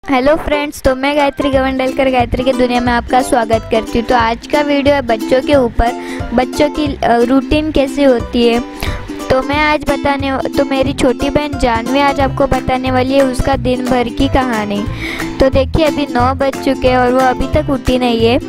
Hello friends, तो मैं गायत्री गवंडलकर गायत्री की दुनिया में आपका स्वागत करती हूँ। तो आज का वीडियो है बच्चों के ऊपर, बच्चों की रूटीन कैसी होती है। तो मैं आज मेरी छोटी बहन जानवी आज आपको बताने वाली है उसका दिन भर की कहानी। तो देखिए, अभी 9 बज चुके हैं और वो अभी तक उठी नहीं है।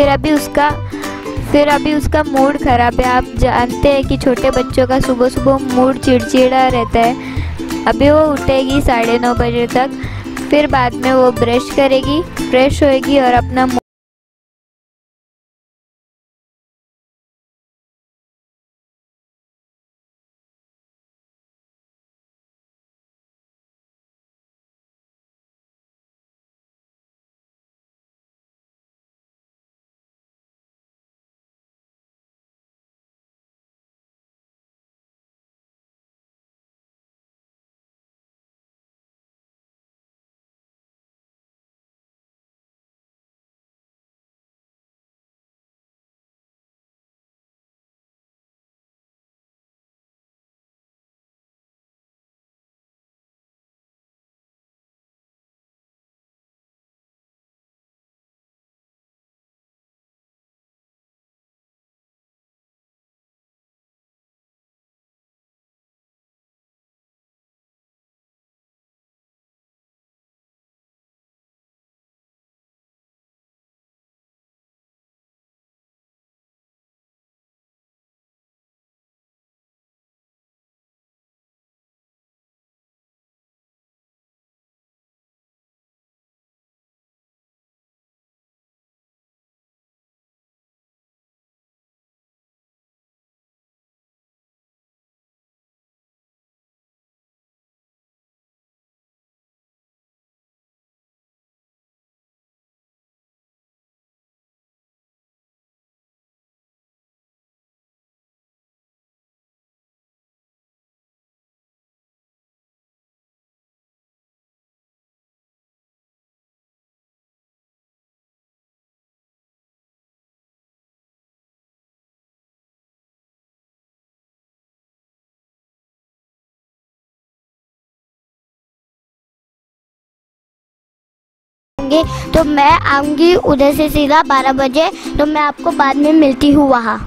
फिर अभी उसका मूड ख़राब है। आप जानते हैं कि छोटे बच्चों का सुबह सुबह मूड चिड़चिड़ा रहता है। अभी वो उठेगी 9:30 बजे तक। फिर बाद में वो ब्रश करेगी, फ्रेश होएगी और अपना होंगे। तो मैं आऊँगी उधर से सीधा 12 बजे। तो मैं आपको बाद में मिलती हूँ वहाँ।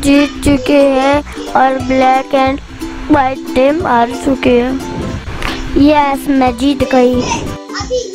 जीत चुके हैं और ब्लैक एंड वाइट टीम हार चुकी है। यस, मैं जीत गई।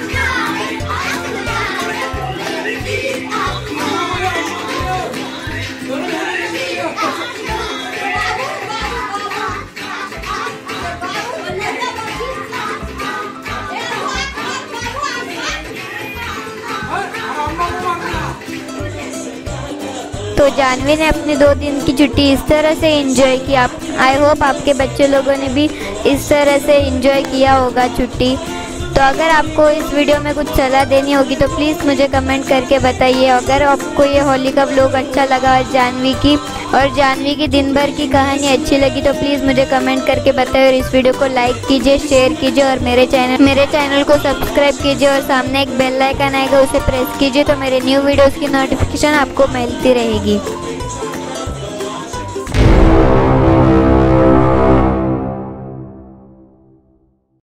तो जानवी ने अपनी 2 दिन की छुट्टी इस तरह से एंजॉय की। आप आई होप आपके बच्चे लोगों ने भी इस तरह से एंजॉय किया होगा छुट्टी। तो अगर आपको इस वीडियो में कुछ सलाह देनी होगी तो प्लीज़ मुझे कमेंट करके बताइए। अगर आपको ये होली का व्लॉग अच्छा लगा और जानवी की दिन भर की कहानी अच्छी लगी तो प्लीज़ मुझे कमेंट करके बताइए और इस वीडियो को लाइक कीजिए, शेयर कीजिए और मेरे चैनल को सब्सक्राइब कीजिए और सामने एक बेल आइकन आएगा उसे प्रेस कीजिए तो मेरे न्यू वीडियोज़ की नोटिफिकेशन आपको मिलती रहेगी।